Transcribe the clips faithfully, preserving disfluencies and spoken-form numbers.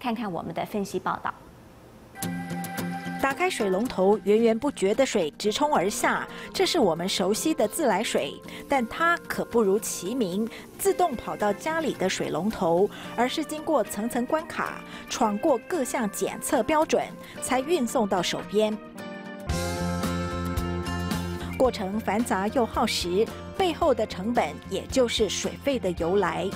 看看我们的分析报道。 打开水龙头，源源不绝的水直冲而下，这是我们熟悉的自来水，但它可不如其名，自动跑到家里的水龙头，而是经过层层关卡，闯过各项检测标准，才运送到手边。过程繁杂又耗时，背后的成本也就是水费的由来。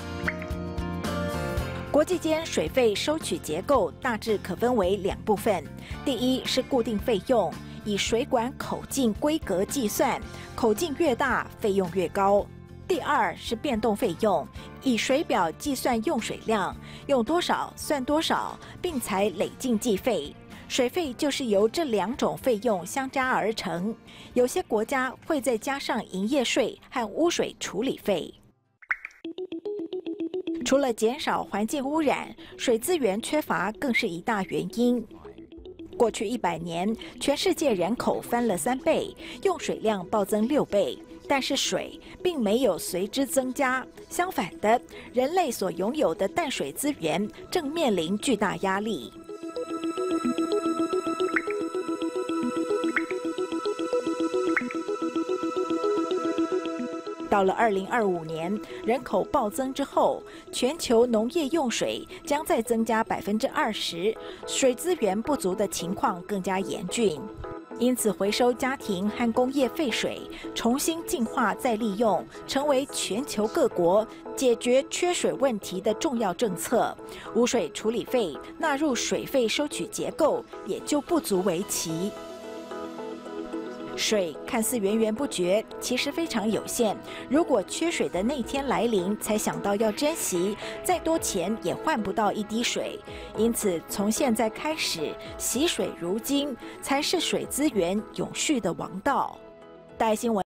国际间水费收取结构大致可分为两部分，第一是固定费用，以水管口径规格计算，口径越大费用越高；第二是变动费用，以水表计算用水量，用多少算多少，并采累进计费。水费就是由这两种费用相加而成，有些国家会再加上营业税和污水处理费。 除了减少环境污染，水资源缺乏更是一大原因。过去一百年，全世界人口翻了三倍，用水量暴增六倍，但是水并没有随之增加。相反的，人类所拥有的淡水资源正面临巨大压力。 到了二零二五年，人口暴增之后，全球农业用水将再增加百分之二十，水资源不足的情况更加严峻。因此，回收家庭和工业废水，重新净化再利用，成为全球各国解决缺水问题的重要政策。污水处理费纳入水费收取结构，也就不足为奇。 水看似源源不绝，其实非常有限。如果缺水的那天来临，才想到要珍惜，再多钱也换不到一滴水。因此，从现在开始，惜水如金，才是水资源永续的王道。大爱新闻。